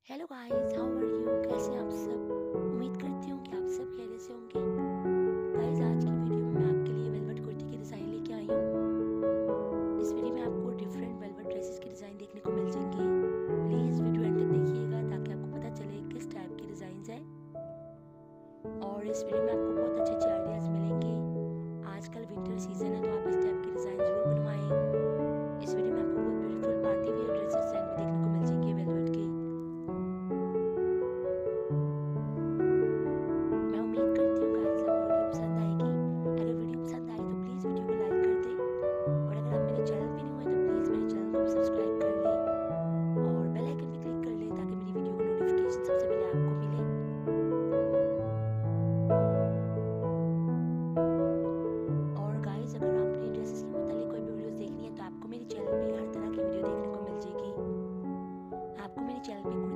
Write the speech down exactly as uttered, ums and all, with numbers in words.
Hello guys, how are you? कैसे हैं आप सब? उम्मीद करती हूँ कि आप सब खैरियत से होंगे। गाइस, आज की वीडियो में मैं आपके लिए वेलवेट कुर्ती की डिज़ाइन लेके आई हूँ। इस वीडियो में आपको डिफरेंट वेलवेट ड्रेसेस की डिज़ाइन देखने को मिल जाएंगे। प्लीज़ वीडियो एंड तक देखिएगा ताकि आपको पता चले किस टाइप की डिज़ाइन है। और इस वीडियो में आपको बहुत अच्छे अच्छे आइडियाज़ मिलेंगे। आजकल विंटर सीजन है तो आप इस टाइप की डिज़ाइन ज़रूर बनवाएं। इस वीडियो में आपको बहुत ब्यूटीफुल पार्टी वेयर ड्रेसेस भी देखने को मिल जाएंगे वेलवेट के। मैं उम्मीद करती हूँ गाइस आपको वीडियो पसंद आएगी। अगर वीडियो पसंद आई तो प्लीज़ वीडियो को लाइक कर दें, और अगर आप मेरे चैनल पे नहीं हुए तो प्लीज़ मेरे चैनल को सब्सक्राइब कर लें और बेल आइकन भी क्लिक कर लें ताकि मेरी वीडियो का नोटिफिकेशन सबसे पहले आपको मिले। और गाइस, अगर आपने ड्रेसेस के मुतालिक कोई भी वीडियोस देखनी है तो आपको मेरे चैनल पे हर तरह की वीडियो देखने को मिल जाएगी। आपको मेरे चैनल पे